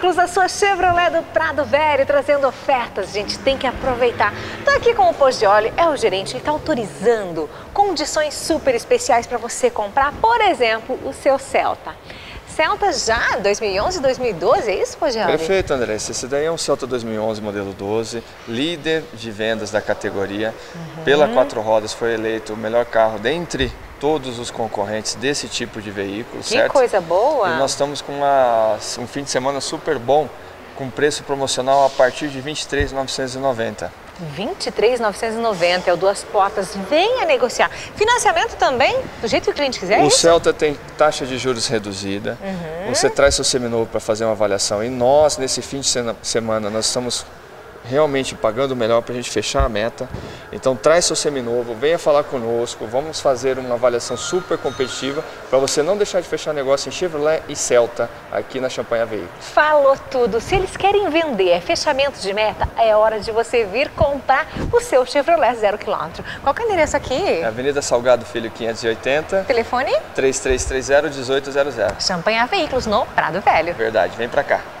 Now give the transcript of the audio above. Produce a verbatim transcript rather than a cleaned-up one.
Veículos, a sua Chevrolet do Prado Velho, trazendo ofertas, gente, tem que aproveitar. Tô aqui com o Posto de Óleo, é o gerente, ele está autorizando condições super especiais para você comprar, por exemplo, o seu Celta. Celta já dois mil e onze, dois mil e doze, é isso, Posto de Óleo? Perfeito, Andressa. Esse daí é um Celta dois mil e onze, modelo doze, líder de vendas da categoria. Uhum. Pela Quatro Rodas foi eleito o melhor carro dentre todos os concorrentes desse tipo de veículo, que certo? Que coisa boa! E nós estamos com uma, um fim de semana super bom, com preço promocional a partir de vinte e três mil novecentos e noventa. vinte e três mil novecentos e noventa, é o duas portas, venha negociar. Financiamento também, do jeito que o cliente quiser? O é Celta tem taxa de juros reduzida, uhum. Você traz seu seminovo para fazer uma avaliação e nós, nesse fim de semana, nós estamos realmente pagando o melhor para a gente fechar a meta. Então traz seu seminovo, venha falar conosco, vamos fazer uma avaliação super competitiva para você não deixar de fechar negócio em Chevrolet e Celta aqui na Champanhe Veículos. Falou tudo, se eles querem vender, é fechamento de meta, é hora de você vir comprar o seu Chevrolet zero quilômetro. Qual que é o endereço aqui? É Avenida Salgado Filho quinhentos e oitenta. Telefone? três três três zero, um oito zero zero. Champanhe Veículos, no Prado Velho. Verdade, vem para cá.